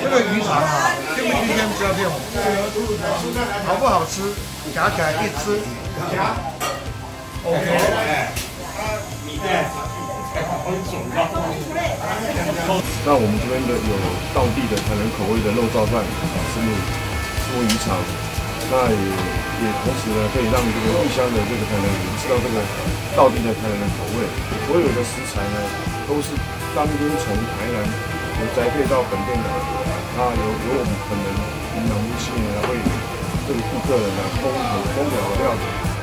这个鱼肠啊，骗不新鲜不要骗我，好不好吃？夹起来一吃，OK。 那我们这边的有道地的台南口味的肉燥饭，石目鱼肠，那也同时呢可以让这个异乡的这个台南人吃到这个道地的台南的口味。所有的食材呢都是当天从台南宅配到本店来的，那由我们本人平常无锡呢为这个顾客人呢烹调的料理。